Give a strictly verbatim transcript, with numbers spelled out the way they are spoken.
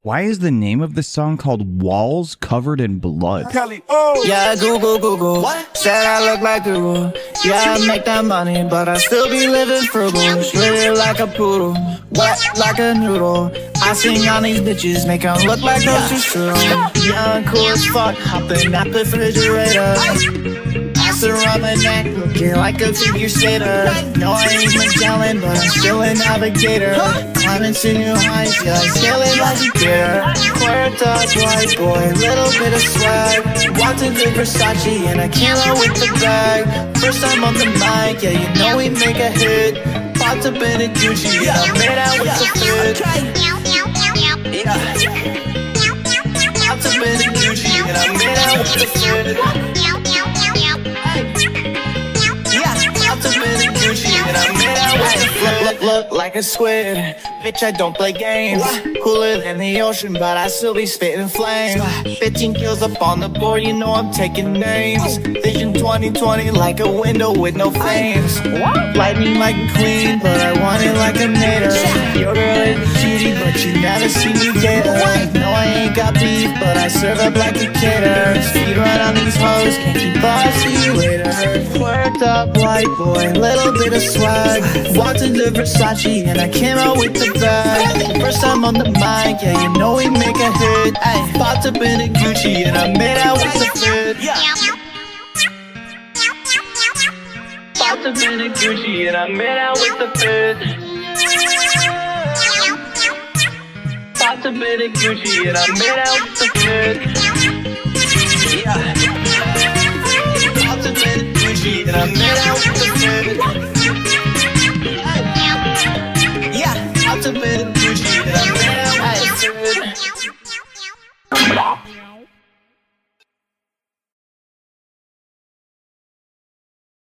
Why is the name of the song called Walls Covered in Blood? Kelly, oh. Yeah, Google, Google. What? Said I look like Google. Yeah, I make that money, but I still be living frugal. Really like a poodle, wet like a noodle. I sing on these bitches, make them look like those two strudel. Yeah, I'm cool as fuck, hopping out the refrigerator. Pass around my neck, looking like a figure skater. No, I ain't Magellan, but I'm still a navigator. Climbing to new heights, yeah, I'm sailing like a gator. Square top, white boy, little bit of swag. Walked into Versace and I came out with the bag. First time on the mic, yeah, you know we make a hit. Popped up in a Gucci, yeah, I made out with the fit. Yeah. Popped up in a Gucci and I made out with the fit. Look, look like a squid, bitch, I don't play games. Cooler than the ocean, but I still be spitting flames. Fifteen kills up on the board, you know I'm taking names. Vision twenty twenty like a window with no flames. Lightning like a queen, but I want it like a nader. Your girl is a cutie, but you never see me get her. No, I ain't got beef, but I serve up like a caterer. Speed run on these hoes, can't keep up, see you later. Squared up white boy, little bit of swag. Walked into Versace and I came out with the bag. First time on the mic, yeah, you know we make a hit. Ay, popped up in a Gucci and I made out with the fit. Popped up in a Gucci and I made out with the fit. Popped up in a Gucci and I made out with the fit. Yeah. Popped up in a Gucci and I made out with the fit. Yeah, popped up in a Gucci and I made out with the fit.